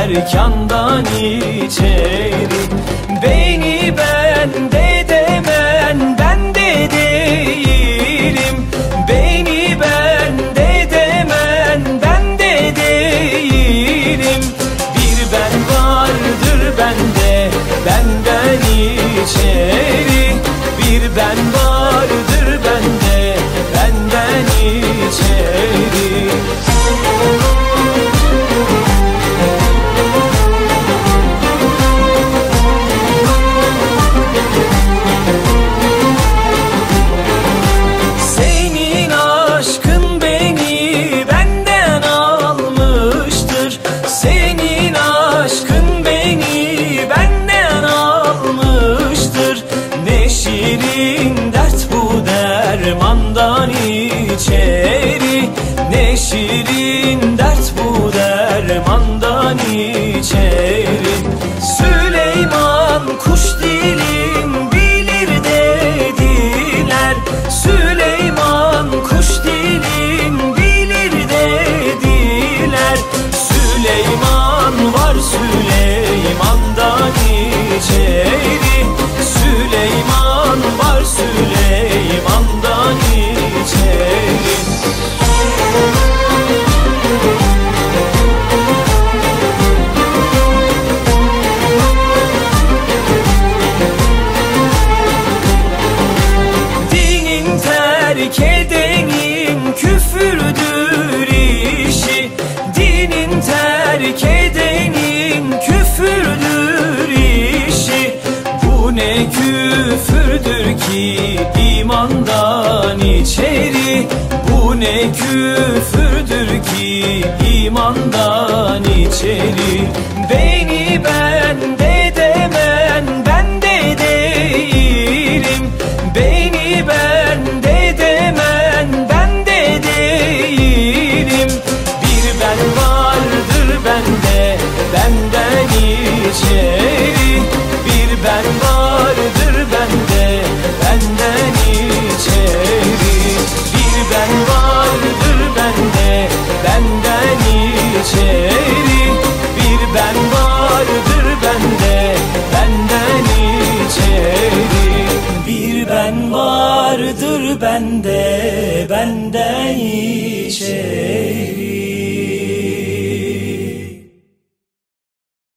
erkandan içeri. Beni bende demen bende değilim. Beni bende demen bende değilim. Bir ben vardır bende, benden içeri. Bir ben vardır bende, benden içeri. Senin aşkın beni benden almıştır. Senin aşkın beni benden almıştır. Ne şirin dert bu dermandan içeri. Ne şirin dert bu dermandan içeri. Süleyman kuş dilim bilir dediler. Süleyman kuş dilim bilir dediler. Süleyman var Süleyman'dan içeri. Süleyman var Süleyman'dan içeri. Dinin terk edenin küfürdür işi. Dinin terk edenin küfürdür işi. Bu ne küfürdür ki imandan içeri. Bu ne küfürdür ki imandan içeri. Beni bende demen bende değilim. Beni bende demen bende değilim. Bir ben vardır bende, benden içeri. Bir ben vardır bende, benden içeri. Bir ben vardır bende, benden içeri. Bir ben vardır bende, benden içeri. Bir ben vardır bende, benden içeri.